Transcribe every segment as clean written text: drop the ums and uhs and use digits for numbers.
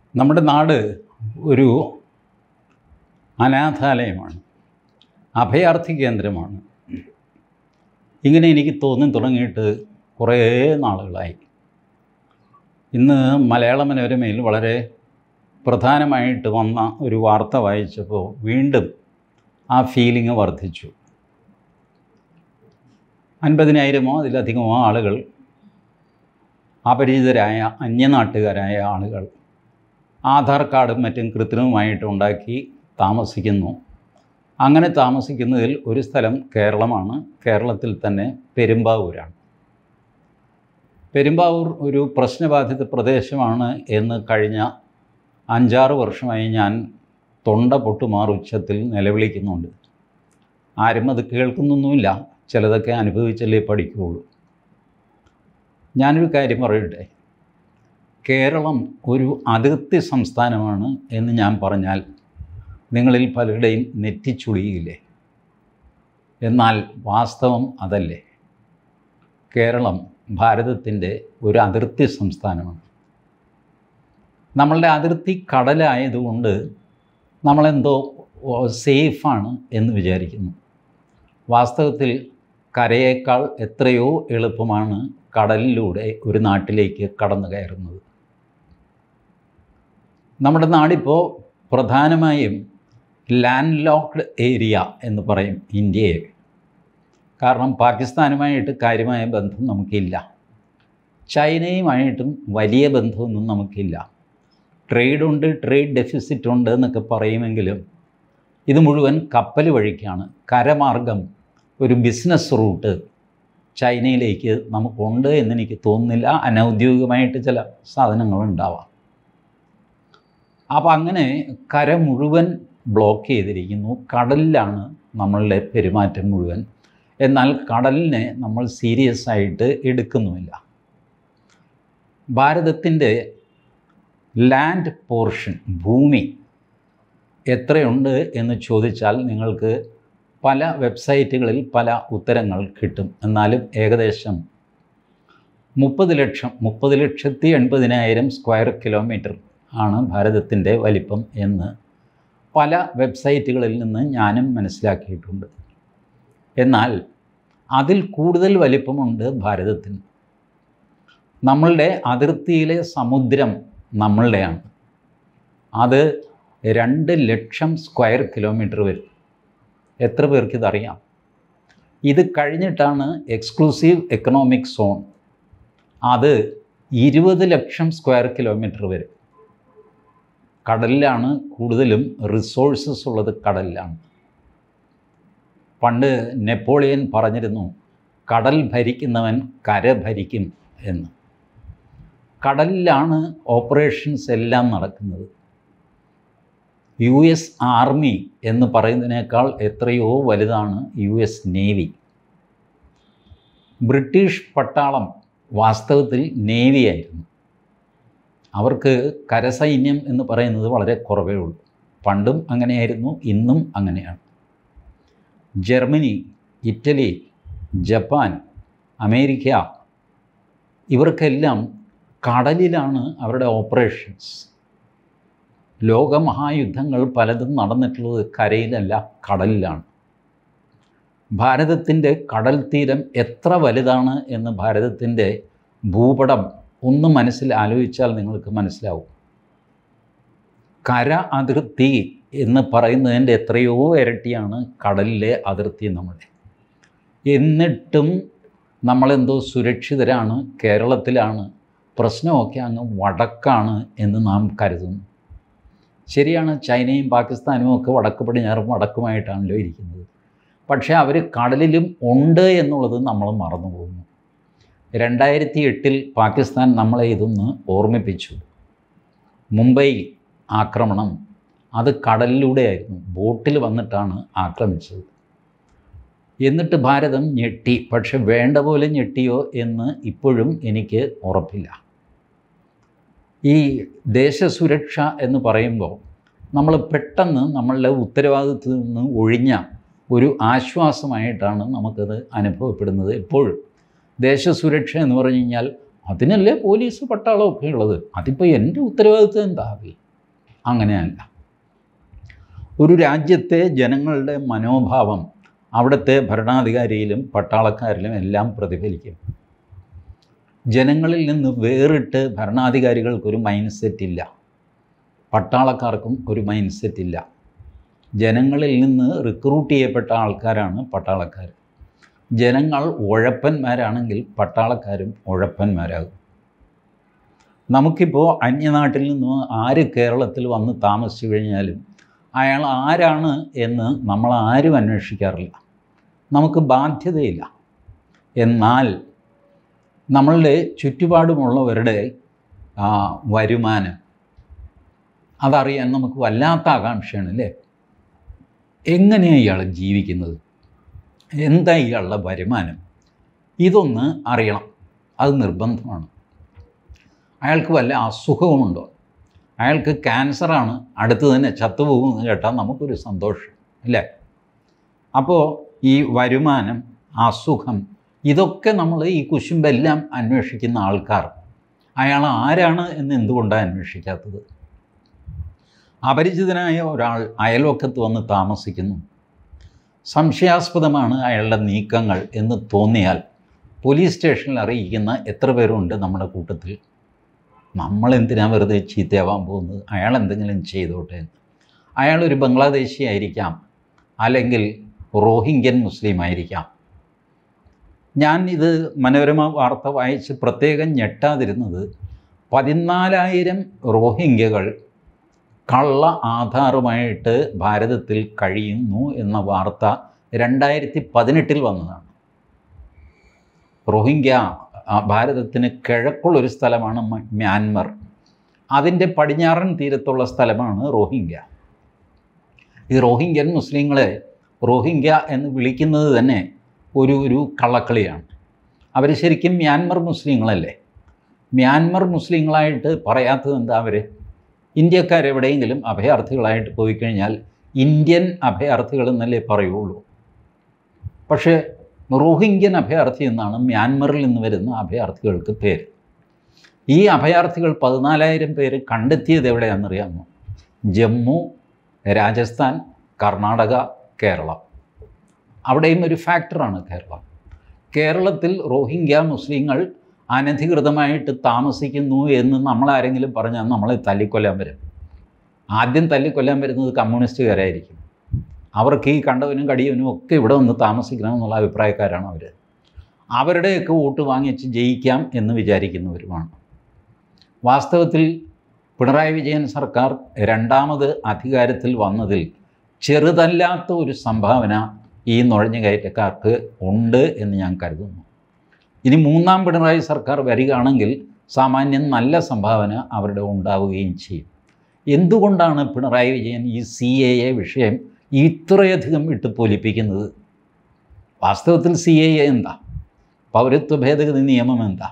നമ്മുടെ നാട് ഒരു അനാഥാലയമാണ്, അഭയാർത്ഥി കേന്ദ്രമാണ്. ഇങ്ങനെ എനിക്ക് തോന്നി തുടങ്ങിയിട്ട് കുറേ നാളുകളായി. ഇന്ന് മലയാള മനോരമയിൽ വളരെ പ്രധാനമായിട്ട് വന്ന ഒരു വാർത്ത വായിച്ചപ്പോൾ വീണ്ടും ആ ഫീലിംഗ് വർദ്ധിച്ചു. 50,000-ഓ അതിലധികമോ ആളുകൾ, അപരിചിതരായ അന്യനാട്ടുകാരായ ആളുകൾ ആധാർ കാർഡും മറ്റും കൃത്രിമമായിട്ട് ഉണ്ടാക്കി താമസിക്കുന്നു. അങ്ങനെ താമസിക്കുന്നതിൽ ഒരു സ്ഥലം കേരളമാണ്. കേരളത്തിൽ തന്നെ പെരുമ്പാവൂരാണ്. പെരുമ്പാവൂർ ഒരു പ്രശ്നബാധിത പ്രദേശമാണ് എന്ന് കഴിഞ്ഞ 5-6 വർഷമായി ഞാൻ തൊണ്ട പൊട്ടുമാർ ഉച്ചത്തിൽ നിലവിളിക്കുന്നുണ്ട്. ആരും അത് കേൾക്കുന്നൊന്നുമില്ല. ചിലതൊക്കെ അനുഭവിച്ചല്ലേ പഠിക്കുകയുള്ളൂ. ഞാനൊരു കാര്യം പറയട്ടെ, കേരളം ഒരു അതിർത്തി സംസ്ഥാനമാണ് എന്ന് ഞാൻ പറഞ്ഞാൽ നിങ്ങളിൽ പലരുടെയും നെറ്റിച്ചുളിയില്ലേ? എന്നാൽ വാസ്തവം അതല്ലേ? കേരളം ഭാരതത്തിൻ്റെ ഒരു അതിർത്തി സംസ്ഥാനമാണ്. നമ്മളുടെ അതിർത്തി കടലായതുകൊണ്ട് നമ്മളെന്തോ സേഫാണ് എന്ന് വിചാരിക്കുന്നു. വാസ്തവത്തിൽ കരയേക്കാൾ എത്രയോ എളുപ്പമാണ് കടലിലൂടെ ഒരു നാട്ടിലേക്ക് കടന്നു കയറുന്നത്. നമ്മുടെ നാടിപ്പോൾ പ്രധാനമായും ലാൻഡ് ലോക്ക്ഡ് ഏരിയ എന്ന് പറയും ഇന്ത്യയെ. കാരണം പാകിസ്ഥാനുമായിട്ട് കാര്യമായ ബന്ധം നമുക്കില്ല, ചൈനയുമായിട്ടും വലിയ ബന്ധമൊന്നും നമുക്കില്ല. ട്രേഡുണ്ട്, ട്രേഡ് ഡെഫിസിറ്റ് ഉണ്ട് എന്നൊക്കെ പറയുമെങ്കിലും ഇത് മുഴുവൻ കപ്പൽ വഴിക്കാണ്. കരമാർഗം ഒരു ബിസിനസ് റൂട്ട് ചൈനയിലേക്ക് നമുക്കുണ്ട് എന്നെനിക്ക് തോന്നുന്നില്ല. അനൗദ്യോഗികമായിട്ട് ചില സാധനങ്ങളുണ്ടാവാം. അപ്പോൾ അങ്ങനെ കര മുഴുവൻ ബ്ലോക്ക് ചെയ്തിരിക്കുന്നു. കടലിലാണ് നമ്മളുടെ പെരുമാറ്റം മുഴുവൻ. എന്നാൽ കടലിനെ നമ്മൾ സീരിയസ് ആയിട്ട് എടുക്കുന്നുമില്ല. ഭാരതത്തിൻ്റെ ലാൻഡ് പോർഷൻ, ഭൂമി എത്രയുണ്ട് എന്ന് ചോദിച്ചാൽ നിങ്ങൾക്ക് പല വെബ്സൈറ്റുകളിൽ പല ഉത്തരങ്ങൾ കിട്ടും. എന്നാലും ഏകദേശം 30,80,000 സ്ക്വയർ കിലോമീറ്റർ ആണ് ഭാരതത്തിൻ്റെ വലിപ്പം എന്ന് പല വെബ്സൈറ്റുകളിൽ നിന്ന് ഞാനും മനസ്സിലാക്കിയിട്ടുണ്ട്. എന്നാൽ അതിൽ കൂടുതൽ വലിപ്പമുണ്ട് ഭാരതത്തിന്. നമ്മളുടെ അതിർത്തിയിലെ സമുദ്രം നമ്മളുടെയാണ്. അത് 2 ലക്ഷം സ്ക്വയർ കിലോമീറ്റർ വരും. എത്ര പേർക്ക് ഇതറിയാം? ഇത് കഴിഞ്ഞിട്ടാണ് എക്സ്ക്ലൂസീവ് എക്കണോമിക് സോൺ. അത് 20 ലക്ഷം സ്ക്വയർ കിലോമീറ്റർ വരും. കടലിലാണ് കൂടുതലും റിസോഴ്സസ് ഉള്ളത്, കടലിലാണ്. പണ്ട് നെപ്പോളിയൻ പറഞ്ഞിരുന്നു, കടൽ ഭരിക്കുന്നവൻ കര ഭരിക്കും എന്ന്. കടലിലാണ് ഓപ്പറേഷൻസ് എല്ലാം നടക്കുന്നത്. US ആർമി എന്ന് പറയുന്നതിനേക്കാൾ എത്രയോ വലുതാണ് US നേവി. ബ്രിട്ടീഷ് പട്ടാളം വാസ്തവത്തിൽ നേവിയായിരുന്നു. അവർക്ക് കരസൈന്യം എന്ന് പറയുന്നത് വളരെ കുറവേ ഉള്ളൂ. പണ്ടും അങ്ങനെയായിരുന്നു, ഇന്നും അങ്ങനെയാണ്. ജർമ്മനി, ഇറ്റലി, ജപ്പാൻ, അമേരിക്ക, ഇവർക്കെല്ലാം കടലിലാണ് അവരുടെ ഓപ്പറേഷൻസ്. ലോകമഹായുദ്ധങ്ങൾ പലതും നടന്നിട്ടുള്ളത് കരയിലല്ല, കടലിലാണ്. ഭാരതത്തിൻ്റെ കടൽ തീരം എത്ര വലുതാണ് എന്ന് ഭാരതത്തിൻ്റെ ഭൂപടം ഒന്ന് മനസ്സിൽ ആലോചിച്ചാൽ നിങ്ങൾക്ക് മനസ്സിലാവും. കര അതിർത്തി എന്ന് പറയുന്നതിൻ്റെ എത്രയോ ഇരട്ടിയാണ് കടലിലെ അതിർത്തി നമ്മുടെ. എന്നിട്ടും നമ്മളെന്തോ സുരക്ഷിതരാണ്, കേരളത്തിലാണ്, പ്രശ്നമൊക്കെ അങ്ങ് വടക്കാണ് എന്ന് നാം കരുതുന്നു. ശരിയാണ്, ചൈനയും പാകിസ്ഥാനും ഒക്കെ വടക്ക് പടിഞ്ഞാറും വടക്കുമായിട്ടാണല്ലോ ഇരിക്കുന്നത്. പക്ഷേ അവർ കടലിലും ഉണ്ട് എന്നുള്ളത് നമ്മൾ മറന്നു പോകുന്നു. 2008 പാകിസ്ഥാൻ നമ്മളെ ഇതൊന്ന് ഓർമ്മിപ്പിച്ചു. മുംബൈ ആക്രമണം അത് കടലിലൂടെയായിരുന്നു, ബോട്ടിൽ വന്നിട്ടാണ് ആക്രമിച്ചത്. എന്നിട്ട് ഭാരതം ഞെട്ടി. പക്ഷെ വേണ്ട പോലെ ഞെട്ടിയോ എന്ന് ഇപ്പോഴും എനിക്ക് ഉറപ്പില്ല. ഈ ദേശസുരക്ഷ എന്ന് പറയുമ്പോൾ നമ്മൾ പെട്ടെന്ന് നമ്മളുടെ ഉത്തരവാദിത്വത്തിൽ നിന്ന് ഒഴിഞ്ഞ ഒരു ആശ്വാസമായിട്ടാണ് നമുക്കത് അനുഭവപ്പെടുന്നത്. എപ്പോഴും ദേശസുരക്ഷ എന്ന് പറഞ്ഞു കഴിഞ്ഞാൽ അതിനല്ലേ പോലീസ് പട്ടാളമൊക്കെ ഉള്ളത്. അതിപ്പോൾ എൻ്റെ ഉത്തരവാദിത്വം എന്താ? അങ്ങനെയല്ല. ഒരു രാജ്യത്തെ ജനങ്ങളുടെ മനോഭാവം അവിടുത്തെ ഭരണാധികാരിയിലും പട്ടാളക്കാരിലും എല്ലാം പ്രതിഫലിക്കും. ജനങ്ങളിൽ നിന്ന് വേറിട്ട് ഭരണാധികാരികൾക്കൊരു മൈൻഡ് സെറ്റില്ല, പട്ടാളക്കാർക്കും ഒരു മൈൻഡ് സെറ്റില്ല. ജനങ്ങളിൽ നിന്ന് റിക്രൂട്ട് ചെയ്യപ്പെട്ട ആൾക്കാരാണ് പട്ടാളക്കാർ. ജനങ്ങൾ ഉഴപ്പന്മാരാണെങ്കിൽ പട്ടാളക്കാരും ഉഴപ്പന്മാരാകും. നമുക്കിപ്പോൾ അന്യനാട്ടിൽ നിന്ന് ആര് കേരളത്തിൽ വന്ന് താമസിച്ചു കഴിഞ്ഞാലും അയാൾ ആരാണ് എന്ന് നമ്മൾ ആരും അന്വേഷിക്കാറില്ല. നമുക്ക് ബാധ്യതയില്ല. എന്നാൽ നമ്മളുടെ ചുറ്റുപാടുമുള്ളവരുടെ വരുമാനം അതറിയാൻ നമുക്ക് വല്ലാത്ത ആകാംക്ഷയാണ് അല്ലേ? എങ്ങനെയാണ് ഇയാൾ ജീവിക്കുന്നത്? എന്താ ഇയാളുടെ വരുമാനം? ഇതൊന്ന് അറിയണം. അത് നിർബന്ധമാണ്. അയാൾക്ക് വല്ല അസുഖവുമുണ്ടോ? അയാൾക്ക് ക്യാൻസറാണ്, അടുത്ത് തന്നെ ചത്തുപോകുമെന്ന് കേട്ടാൽ നമുക്കൊരു സന്തോഷം അല്ലേ? അപ്പോൾ ഈ വരുമാനം, അസുഖം, ഇതൊക്കെ നമ്മൾ ഈ കുശുമ്പെല്ലാം അന്വേഷിക്കുന്ന ആൾക്കാർ അയാൾ ആരാണ് എന്ന് എന്തുകൊണ്ടാണ് അന്വേഷിക്കാത്തത്? അപരിചിതനായ ഒരാൾ അയൽവക്കത്ത് വന്ന് താമസിക്കുന്നു, സംശയാസ്പദമാണ് അയാളുടെ നീക്കങ്ങൾ എന്ന് തോന്നിയാൽ പോലീസ് സ്റ്റേഷനിൽ അറിയിക്കുന്ന എത്ര പേരുണ്ട് നമ്മുടെ കൂട്ടത്തിൽ? നമ്മളെന്തിനാണ് വെറുതെ ചീത്തയാവാൻ പോകുന്നത്? അയാൾ എന്തെങ്കിലും ചെയ്തോട്ടെ. അയാളൊരു ബംഗ്ലാദേശി ആയിരിക്കാം, അല്ലെങ്കിൽ റോഹിംഗ്യൻ മുസ്ലിം ആയിരിക്കാം. ഞാൻ ഇത് മനോരമ വാർത്ത വായിച്ച് പ്രത്യേകം ഞെട്ടാതിരുന്നത് 14,000 റോഹിംഗ്യകൾ കള്ള ആധാറുമായിട്ട് ഭാരതത്തിൽ കഴിയുന്നു എന്ന വാർത്ത 2018 വന്നതാണ്. റോഹിംഗ്യ ഭാരതത്തിന് കിഴക്കുള്ളൊരു സ്ഥലമാണ് മ്യാൻമർ. അതിൻ്റെ പടിഞ്ഞാറൻ തീരത്തുള്ള സ്ഥലമാണ് റോഹിംഗ്യ. ഈ റോഹിംഗ്യൻ മുസ്ലിങ്ങളെ റോഹിംഗ്യ എന്ന് വിളിക്കുന്നത് തന്നെ ഒരു കള്ളക്കളിയാണ്. അവർ ശരിക്കും മ്യാൻമർ മുസ്ലിങ്ങളല്ലേ? മ്യാൻമർ മുസ്ലിങ്ങളായിട്ട് പറയാത്തത് എന്താ? അവർ ഇന്ത്യക്കാരെവിടെയെങ്കിലും അഭയാർത്ഥികളായിട്ട് പോയി കഴിഞ്ഞാൽ ഇന്ത്യൻ അഭയാർത്ഥികൾ എന്നല്ലേ പറയുള്ളൂ. പക്ഷേ റോഹിംഗ്യൻ അഭയാർത്ഥി എന്നാണ് മ്യാൻമറിൽ നിന്ന് വരുന്ന അഭയാർത്ഥികൾക്ക് പേര്. ഈ അഭയാർത്ഥികൾ 14,000 പേര് കണ്ടെത്തിയത് എവിടെയാണെന്നറിയാമോ? ജമ്മു, രാജസ്ഥാൻ, കർണാടക, കേരളം. അവിടെയും ഒരു ഫാക്ടറാണ് കേരളം. കേരളത്തിൽ റോഹിംഗ്യ മുസ്ലിങ്ങൾ അനധികൃതമായിട്ട് താമസിക്കുന്നു എന്ന് നമ്മളാരെങ്കിലും പറഞ്ഞാൽ നമ്മളെ തല്ലിക്കൊല്ലാൻ വരും. ആദ്യം തല്ലിക്കൊല്ലാൻ വരുന്നത് കമ്മ്യൂണിസ്റ്റുകാരായിരിക്കും. അവർക്ക് ഈ കണ്ടവനും കടിയവനും ഒക്കെ ഇവിടെ വന്ന് താമസിക്കണമെന്നുള്ള അഭിപ്രായക്കാരാണ് അവർ. അവരുടെയൊക്കെ വോട്ട് വാങ്ങിച്ച് ജയിക്കാം എന്ന് വിചാരിക്കുന്നവരുമാണ്. വാസ്തവത്തിൽ പിണറായി വിജയൻ സർക്കാർ രണ്ടാമത് അധികാരത്തിൽ വന്നതിൽ ചെറുതല്ലാത്ത ഒരു സംഭാവന ഈ നുഴഞ്ഞുകയറ്റക്കാർക്ക് ഉണ്ട് എന്ന് ഞാൻ കരുതുന്നു. ഇനി മൂന്നാം പിണറായി സർക്കാർ വരികയാണെങ്കിൽ സാമാന്യം നല്ല സംഭാവന അവരുടെ ഉണ്ടാവുകയും ചെയ്യും. എന്തുകൊണ്ടാണ് പിണറായി വിജയൻ ഈ CAA വിഷയം ഇത്രയധികം ഇട്ട് പൊലിപ്പിക്കുന്നത്? വാസ്തവത്തിൽ CAA എന്താ? പൗരത്വ ഭേദഗതി നിയമം എന്താ?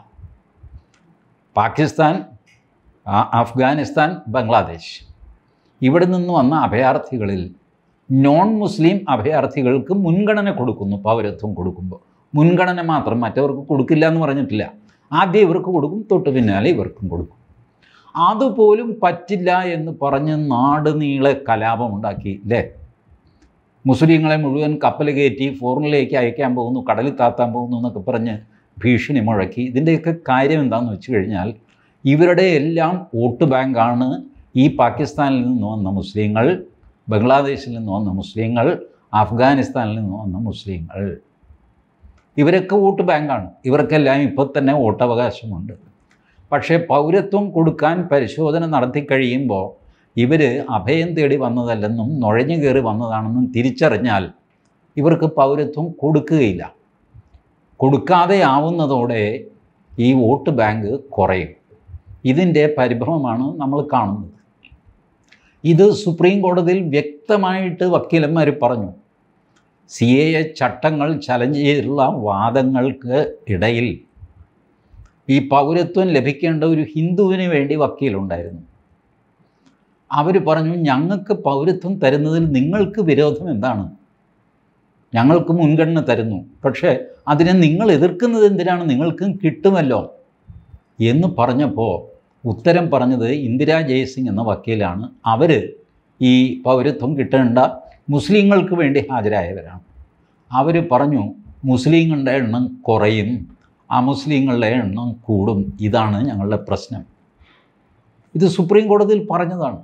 പാകിസ്ഥാൻ, അഫ്ഗാനിസ്ഥാൻ, ബംഗ്ലാദേശ് ഇവിടെ നിന്ന് വന്ന അഭയാർത്ഥികളിൽ നോൺ മുസ്ലിം അഭയാർത്ഥികൾക്ക് മുൻഗണന കൊടുക്കുന്നു. പൗരത്വം കൊടുക്കുമ്പോൾ മുൻഗണന മാത്രം, മറ്റവർക്ക് കൊടുക്കില്ല എന്ന് പറഞ്ഞിട്ടില്ല. ആദ്യം ഇവർക്ക് കൊടുക്കും, തൊട്ട് പിന്നാലെ ഇവർക്കും കൊടുക്കും. അതുപോലും പറ്റില്ല എന്ന് പറഞ്ഞ് നാട് നീളെ കലാപമുണ്ടാക്കി അല്ലേ? മുസ്ലിങ്ങളെ മുഴുവൻ കപ്പൽ കയറ്റി ഫോറിനിലേക്ക് അയക്കാൻ പോകുന്നു, കടലിൽ താത്താൻ പോകുന്നു എന്നൊക്കെ പറഞ്ഞ് ഭീഷണി മുഴക്കി. ഇതിൻ്റെയൊക്കെ കാര്യം എന്താണെന്ന് വെച്ച് കഴിഞ്ഞാൽ ഇവരുടെ എല്ലാം വോട്ട് ബാങ്കാണ് ഈ പാകിസ്ഥാനിൽ നിന്ന് വന്ന മുസ്ലിങ്ങൾ, ബംഗ്ലാദേശിൽ നിന്ന് വന്ന മുസ്ലിങ്ങൾ, അഫ്ഗാനിസ്ഥാനിൽ നിന്ന് വന്ന മുസ്ലിങ്ങൾ. ഇവരൊക്കെ വോട്ട് ബാങ്കാണ്. ഇവർക്കെല്ലാം ഇപ്പോൾ തന്നെ വോട്ടവകാശമുണ്ട്. പക്ഷേ പൗരത്വം കൊടുക്കാൻ പരിശോധന നടത്തി കഴിയുമ്പോൾ ഇവർ അഭയം തേടി വന്നതല്ലെന്നും നുഴഞ്ഞു കയറി വന്നതാണെന്നും തിരിച്ചറിഞ്ഞാൽ ഇവർക്ക് പൗരത്വം കൊടുക്കുകയില്ല. കൊടുക്കാതെ ആവുന്നതോടെ ഈ വോട്ട് ബാങ്ക് കുറയും. ഇതിൻ്റെ പരിഭ്രമമാണ് നമ്മൾ കാണുന്നത്. ഇത് സുപ്രീം കോടതിയിൽ വ്യക്തമായിട്ട് വക്കീലന്മാർ പറഞ്ഞു. CAA ചട്ടങ്ങൾ ചലഞ്ച് ചെയ്തിട്ടുള്ള വാദങ്ങൾക്ക് ഇടയിൽ ഈ പൗരത്വം ലഭിക്കേണ്ട ഒരു ഹിന്ദുവിന് വേണ്ടി വക്കീലുണ്ടായിരുന്നു. അവർ പറഞ്ഞു, ഞങ്ങൾക്ക് പൗരത്വം തരുന്നതിൽ നിങ്ങൾക്ക് വിരോധം എന്താണ്? ഞങ്ങൾക്ക് മുൻഗണന തരുന്നു, പക്ഷേ അതിനെ നിങ്ങൾ എതിർക്കുന്നത് എന്തിനാണ്? നിങ്ങൾക്കും കിട്ടുമല്ലോ. എന്ന് പറഞ്ഞപ്പോൾ ഉത്തരം പറഞ്ഞത് ഇന്ദിരാ ജയ്സിംഗ് എന്ന വക്കീലാണ്. അവർ ഈ പൗരത്വം കിട്ടേണ്ട മുസ്ലിങ്ങൾക്ക് വേണ്ടി ഹാജരായവരാണ്. അവർ പറഞ്ഞു മുസ്ലിങ്ങളുടെ എണ്ണം കുറയും, അമുസ്ലിങ്ങളുടെ എണ്ണം കൂടും, ഇതാണ് ഞങ്ങളുടെ പ്രശ്നം. ഇത് സുപ്രീം കോടതിയിൽ പറഞ്ഞതാണ്.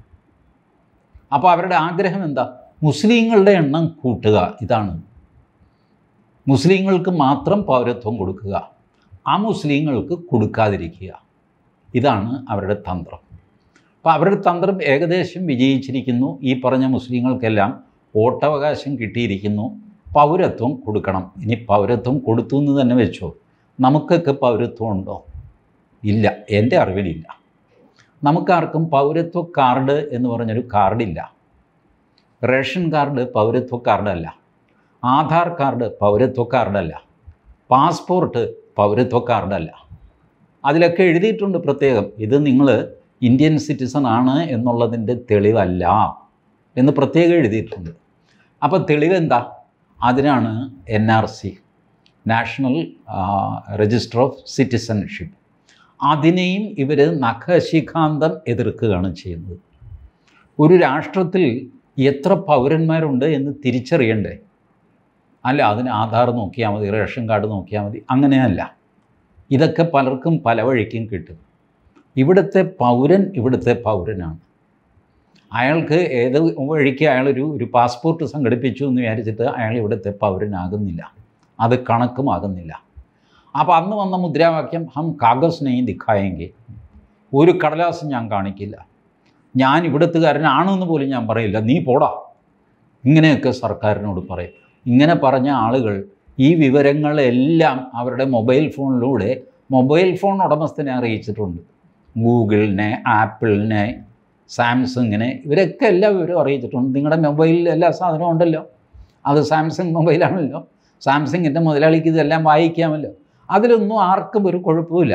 അപ്പോൾ അവരുടെ ആഗ്രഹം എന്താ? മുസ്ലിങ്ങളുടെ എണ്ണം കൂട്ടുക, ഇതാണ്. മുസ്ലിങ്ങൾക്ക് മാത്രം പൗരത്വം കൊടുക്കുക, അമുസ്ലിങ്ങൾക്ക് കൊടുക്കാതിരിക്കുക, ഇതാണ് അവരുടെ തന്ത്രം. അപ്പോൾ അവരുടെ തന്ത്രം ഏകദേശം വിജയിച്ചിരിക്കുന്നു. ഈ പറഞ്ഞ മുസ്ലിങ്ങൾക്കെല്ലാം വോട്ടവകാശം കിട്ടിയിരിക്കുന്നു. പൗരത്വം കൊടുക്കണം. ഇനി പൗരത്വം കൊടുത്തു എന്ന് തന്നെ വെച്ചോ, നമുക്കൊക്കെ പൗരത്വം ഉണ്ടോ? ഇല്ല, എൻ്റെ അറിവിലില്ല. നമുക്കാർക്കും പൗരത്വ കാർഡ് എന്ന് പറഞ്ഞൊരു കാർഡില്ല. റേഷൻ കാർഡ് പൗരത്വ കാർഡല്ല, ആധാർ കാർഡ് പൗരത്വ കാർഡല്ല, പാസ്പോർട്ട് പൗരത്വ കാർഡല്ല. അതിലൊക്കെ എഴുതിയിട്ടുണ്ട് പ്രത്യേകം, ഇത് നിങ്ങൾ ഇന്ത്യൻ സിറ്റിസൺ ആണ് എന്നുള്ളതിൻ്റെ തെളിവല്ല എന്ന് പ്രത്യേകം എഴുതിയിട്ടുണ്ട്. അപ്പോൾ തെളിവെന്താ? അതിനാണ് NRC, national register of citizenship. അതിനെയും ഇവർ നഖശിഖാന്തം എതിർക്കുകയാണ് ചെയ്യുന്നത്. ഒരു രാഷ്ട്രത്തിൽ എത്ര പൗരന്മാരുണ്ട് എന്ന് തിരിച്ചറിയണ്ടേ? അല്ല, അതിന് ആധാർ നോക്കിയാൽ മതി, റേഷൻ കാർഡ് നോക്കിയാൽ മതി, അങ്ങനെയല്ല. ഇതൊക്കെ പലർക്കും പല വഴിക്കും കിട്ടും. ഇവിടുത്തെ പൗരൻ ഇവിടുത്തെ പൗരനാണ്. അയാൾക്ക് ഏത് വഴിക്ക് അയാളൊരു പാസ്പോർട്ട് സംഘടിപ്പിച്ചു എന്ന് വിചാരിച്ചിട്ട് അയാൾ ഇവിടുത്തെ പൗരനാകുന്നില്ല, അത് കണക്കുമാകുന്നില്ല. അപ്പോൾ അന്ന് വന്ന മുദ്രാവാക്യം ഹം കാഗസ് നെയ് ദിഖായെങ്കിൽ, ഒരു കടലാസും ഞാൻ കാണിക്കില്ല, ഞാൻ ഇവിടുത്തുകാരനാണെന്ന് പോലും ഞാൻ പറയില്ല, നീ പോടാ, ഇങ്ങനെയൊക്കെ സർക്കാരിനോട് പറയും. ഇങ്ങനെ പറഞ്ഞ ആളുകൾ ഈ വിവരങ്ങളെല്ലാം അവരുടെ മൊബൈൽ ഫോണിലൂടെ മൊബൈൽ ഫോൺ ഉടമസ്ഥനെ അറിയിച്ചിട്ടുണ്ട്. ഗൂഗിളിനെ, ആപ്പിളിനെ, സാംസങ്ങിനെ, ഇവരൊക്കെ എല്ലാ വിവരവും അറിയിച്ചിട്ടുണ്ട്. നിങ്ങളുടെ മൊബൈലിൽ എല്ലാ സാധനവും ഉണ്ടല്ലോ, അത് സാംസങ് മൊബൈലാണല്ലോ, സാംസങ്ങിൻ്റെ മുതലാളിക്ക് ഇതെല്ലാം വായിക്കാമല്ലോ, അതിലൊന്നും ആർക്കും ഒരു കുഴപ്പമില്ല.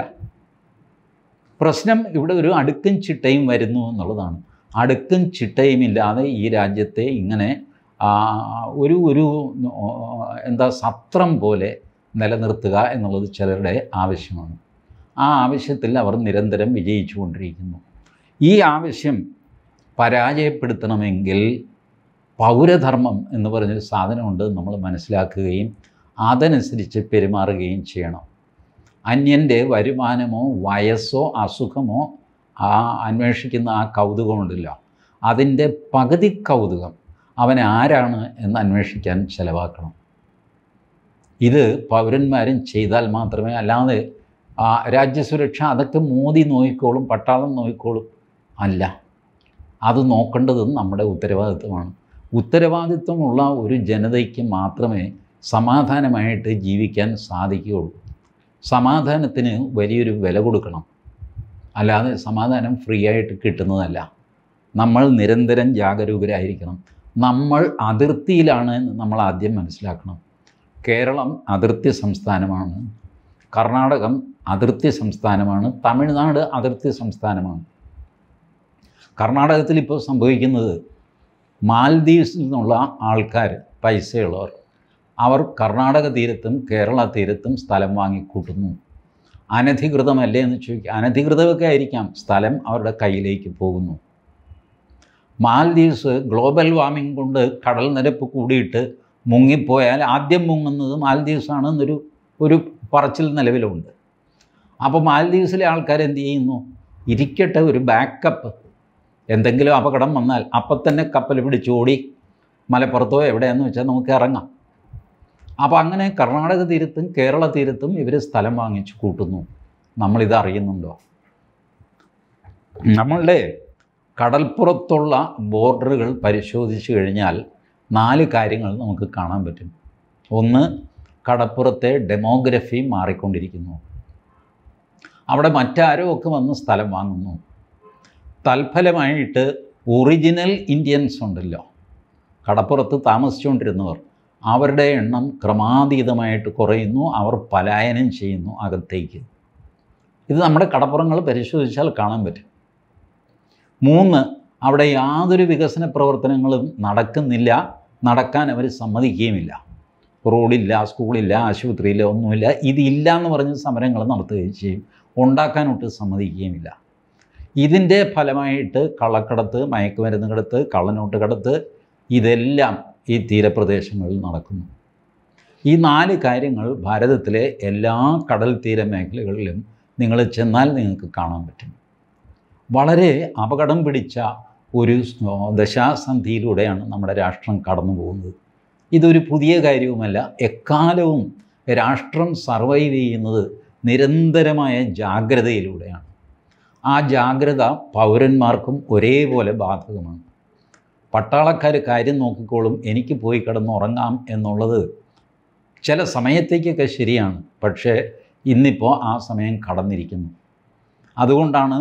പ്രശ്നം ഇവിടെ ഒരു അടുക്കും ചിട്ടയും വരുന്നു എന്നുള്ളതാണ്. അടുക്കും ചിട്ടയും ഇല്ലാതെ ഈ രാജ്യത്തെ ഇങ്ങനെ ഒരു എന്താ സത്രം പോലെ നിലനിർത്തുക എന്നുള്ളത് ചിലരുടെ ആവശ്യമാണ്. ആ ആവശ്യത്തിൽ അവർ നിരന്തരം വിജയിച്ചു കൊണ്ടിരിക്കുന്നു. ഈ ആവശ്യം പരാജയപ്പെടുത്തണമെങ്കിൽ പൗരധർമ്മം എന്ന് പറഞ്ഞൊരു സാധനമുണ്ട്, നമ്മൾ മനസ്സിലാക്കുകയും അതനുസരിച്ച് പെരുമാറുകയും ചെയ്യണം. അന്യൻ്റെ വരുമാനമോ വയസ്സോ അസുഖമോ അന്വേഷിക്കുന്ന ആ കൗതുകമുണ്ടല്ലോ, അതിൻ്റെ പകുതി കൗതുകം അവൻ ആരാണ് എന്ന് അന്വേഷിക്കാൻ ചിലവാക്കണം. ഇത് പൗരന്മാരും ചെയ്താൽ മാത്രമേ, അല്ലാതെ രാജ്യസുരക്ഷ അതൊക്കെ മോദി നോക്കിക്കോളും, പട്ടാളം നോക്കിക്കോളും, അല്ല. അത് നോക്കേണ്ടതും നമ്മുടെ ഉത്തരവാദിത്വമാണ്. ഉത്തരവാദിത്വമുള്ള ഒരു ജനതയ്ക്ക് മാത്രമേ സമാധാനമായിട്ട് ജീവിക്കാൻ സാധിക്കുകയുള്ളൂ. സമാധാനത്തിന് വലിയൊരു വില കൊടുക്കണം, അല്ലാതെ സമാധാനം ഫ്രീ ആയിട്ട് കിട്ടുന്നതല്ല. നമ്മൾ നിരന്തരം ജാഗരൂകരായിരിക്കണം. നമ്മൾ അതിർത്തിയിലാണ് എന്ന് നമ്മൾ ആദ്യം മനസ്സിലാക്കണം. കേരളം അതിർത്തി സംസ്ഥാനമാണ്, കർണാടകം അതിർത്തി സംസ്ഥാനമാണ്, തമിഴ്നാട് അതിർത്തി സംസ്ഥാനമാണ്. കർണാടകത്തിൽ ഇപ്പോൾ സംഭവിക്കുന്നത്, മാൽദീവ്സിൽ നിന്നുള്ള ആൾക്കാർ, പൈസയുള്ളവർ, അവർ കർണാടക തീരത്തും കേരള തീരത്തും സ്ഥലം വാങ്ങിക്കൂട്ടുന്നു. അനധികൃതമല്ലേ എന്ന് ചോദിക്കുക. അനധികൃതമൊക്കെ ആയിരിക്കാം, സ്ഥലം അവരുടെ കയ്യിലേക്ക് പോകുന്നു. മാൽദീവ്സ് ഗ്ലോബൽ വാർമിംഗ് കൊണ്ട് കടൽ നിരപ്പ് കൂടിയിട്ട് മുങ്ങിപ്പോയാൽ ആദ്യം മുങ്ങുന്നത് മാൽദീവ്സാണെന്നൊരു പറച്ചിൽ നിലവിലുണ്ട്. അപ്പോൾ മാൽദീവ്സിലെ ആൾക്കാർ എന്ത് ചെയ്യുന്നു? ഇരിക്കട്ടെ, ഒരു ബാക്കപ്പ്, എന്തെങ്കിലും അപകടം വന്നാൽ അപ്പം തന്നെ കപ്പൽ പിടിച്ചോടി മലപ്പുറത്തോ എവിടെയാണെന്ന് വെച്ചാൽ നമുക്ക് ഇറങ്ങാം. അപ്പോൾ അങ്ങനെ കർണാടക തീരത്തും കേരള തീരത്തും ഇവർ സ്ഥലം വാങ്ങിച്ചു കൂട്ടുന്നു. നമ്മളിത് അറിയുന്നുണ്ടോ? നമ്മളുടെ കടൽപ്പുറത്തുള്ള ബോർഡറുകൾ പരിശോധിച്ച് കഴിഞ്ഞാൽ 4 കാര്യങ്ങൾ നമുക്ക് കാണാൻ പറ്റും. ഒന്ന്, കടപ്പുറത്തെ ഡെമോഗ്രഫി മാറിക്കൊണ്ടിരിക്കുന്നു. അവിടെ മറ്റാരോ ഒക്കെ വന്ന് സ്ഥലം വാങ്ങുന്നു. തൽഫലമായിട്ട് ഒറിജിനൽ ഇന്ത്യൻസ് ഉണ്ടല്ലോ, കടപ്പുറത്ത് താമസിച്ചുകൊണ്ടിരുന്നവർ, അവരുടെ എണ്ണം ക്രമാതീതമായിട്ട് കുറയുന്നു. അവർ പലായനം ചെയ്യുന്നു അകത്തേക്ക്. ഇത് നമ്മുടെ കടപ്പുറങ്ങൾ പരിശോധിച്ചാൽ കാണാൻ പറ്റും. 3, അവിടെ യാതൊരു വികസന പ്രവർത്തനങ്ങളും നടക്കുന്നില്ല, നടക്കാൻ അവർ സമ്മതിക്കുകയുമില്ല. റോഡില്ല, സ്കൂളില്ല, ആശുപത്രിയില്ല, ഒന്നുമില്ല. ഇതില്ല എന്ന് പറഞ്ഞ് സമരങ്ങൾ നടത്തുകയും ചെയ്യും. ഉണ്ടാക്കാനൊട്ട് സമ്മതിക്കുകയുമില്ല. ഇതിൻ്റെ ഫലമായിട്ട് കള്ളക്കടത്ത്, മയക്കുമരുന്ന് കടത്ത്, കള്ളനോട്ട് കടത്ത് ഇതെല്ലാം ഈ തീരപ്രദേശങ്ങളിൽ നടക്കുന്നു. ഈ 4 കാര്യങ്ങൾ ഭാരതത്തിലെ എല്ലാ കടൽ തീര മേഖലകളിലും നിങ്ങൾ ചെന്നാൽ നിങ്ങൾക്ക് കാണാൻ പറ്റും. വളരെ അപകടം പിടിച്ച ഒരു ദശാസന്ധിയിലൂടെയാണ് നമ്മുടെ രാഷ്ട്രം കടന്നു പോകുന്നത്. ഇതൊരു പുതിയ കാര്യവുമല്ല. എക്കാലവും രാഷ്ട്രം സർവൈവ് ചെയ്യുന്നത് നിരന്തരമായ ജാഗ്രതയിലൂടെയാണ്. ആ ജാഗ്രത പൗരന്മാർക്കും ഒരേപോലെ ബാധകമാണ്. പട്ടാളക്കാർ കാര്യം നോക്കിക്കോളും, എനിക്ക് പോയി കിടന്നുറങ്ങാം എന്നുള്ളത് ചില സമയത്തേക്കൊക്കെ ശരിയാണ്. പക്ഷേ ഇന്നിപ്പോൾ ആ സമയം കടന്നിരിക്കുന്നു. അതുകൊണ്ടാണ്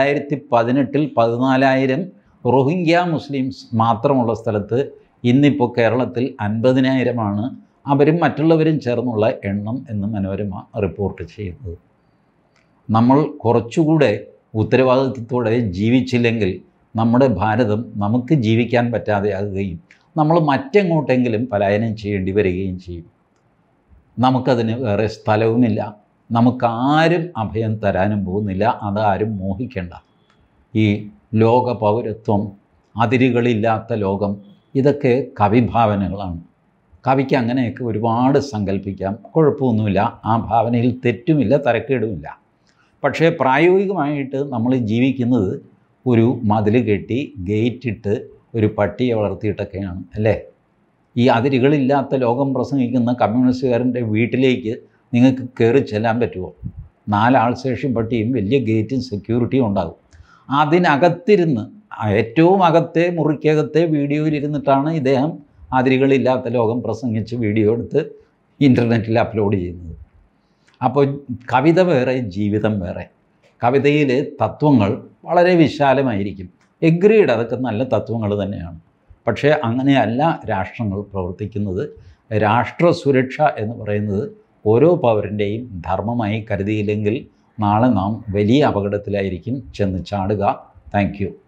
2018 14,000 റോഹിംഗ്യ മുസ്ലിംസ് മാത്രമുള്ള സ്ഥലത്ത് ഇന്നിപ്പോൾ കേരളത്തിൽ 50,000 അവരും മറ്റുള്ളവരും ചേർന്നുള്ള എണ്ണം എന്ന് മനോരമ റിപ്പോർട്ട് ചെയ്യുന്നത്. നമ്മൾ കുറച്ചുകൂടെ ഉത്തരവാദിത്വത്തോടെ ജീവിച്ചില്ലെങ്കിൽ നമ്മുടെ ഭാരതം നമുക്ക് ജീവിക്കാൻ പറ്റാതെയാകുകയും നമ്മൾ മറ്റെങ്ങോട്ടെങ്കിലും പലായനം ചെയ്യേണ്ടി വരികയും ചെയ്യും. നമുക്കതിന് വേറെ സ്ഥലവുമില്ല. നമുക്കാരും അഭയം തരാനും പോകുന്നില്ല. അതാരും മോഹിക്കേണ്ട. ഈ ലോക പൗരത്വം, അതിരുകളില്ലാത്ത ലോകം, ഇതൊക്കെ കവിഭാവനകളാണ്. കവിക്ക് അങ്ങനെയൊക്കെ ഒരുപാട് സങ്കല്പിക്കാം, കുഴപ്പമൊന്നുമില്ല. ആ ഭാവനയിൽ തെറ്റുമില്ല, തരക്കേടുമില്ല. പക്ഷേ പ്രായോഗികമായിട്ട് നമ്മൾ ജീവിക്കുന്നത് ഒരു മതിൽ കെട്ടി ഗേറ്റിട്ട് ഒരു പട്ടിയെ വളർത്തിയിട്ടൊക്കെയാണ്, അല്ലേ? ഈ അതിരുകളില്ലാത്ത ലോകം പ്രസംഗിക്കുന്ന കമ്മ്യൂണിസ്റ്റുകാരൻ്റെ വീട്ടിലേക്ക് നിങ്ങൾക്ക് കയറി ചെല്ലാൻ പറ്റുമോ? 4 ആൾസേഷൻ പട്ടിയും വലിയ ഗേറ്റും സെക്യൂരിറ്റിയും ഉണ്ടാകും. അതിനകത്തിരുന്ന് ഏറ്റവും അകത്തെ മുറിക്കകത്തെ വീഡിയോയിലിരുന്നിട്ടാണ് ഇദ്ദേഹം അതിരുകളില്ലാത്ത ലോകം പ്രസംഗിച്ച് വീഡിയോ എടുത്ത് ഇൻ്റർനെറ്റിൽ അപ്ലോഡ് ചെയ്യുന്നത്. അപ്പോൾ കവിത വേറെ, ജീവിതം വേറെ. കവിതയിലെ തത്വങ്ങൾ വളരെ വിശാലമായിരിക്കും. എഗ്രീഡ്, അതൊക്കെ നല്ല തത്വങ്ങൾ തന്നെയാണ്. പക്ഷേ അങ്ങനെയല്ല രാഷ്ട്രങ്ങൾ പ്രവർത്തിക്കുന്നത്. രാഷ്ട്ര സുരക്ഷ എന്ന് പറയുന്നത് ഓരോ പൗരൻ്റെയും ധർമ്മമായി കരുതിയില്ലെങ്കിൽ നാളെ നാം വലിയ അപകടത്തിലായിരിക്കും ചെന്ന് ചാടുക. Thank U.